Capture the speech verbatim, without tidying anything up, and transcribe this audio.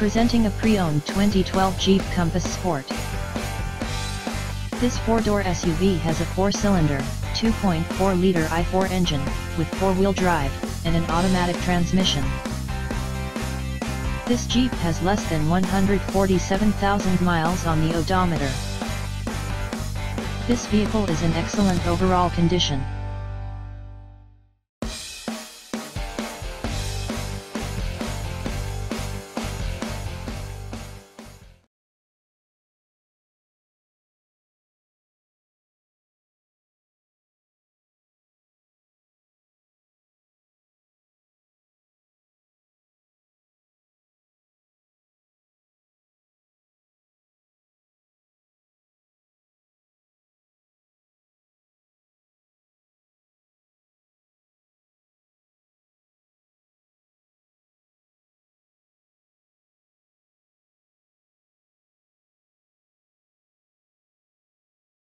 Presenting a pre-owned twenty twelve Jeep Compass Sport. This four-door S U V has a four-cylinder, two point four liter I four engine, with four-wheel drive, and an automatic transmission. This Jeep has less than one hundred forty-seven thousand miles on the odometer. This vehicle is in excellent overall condition.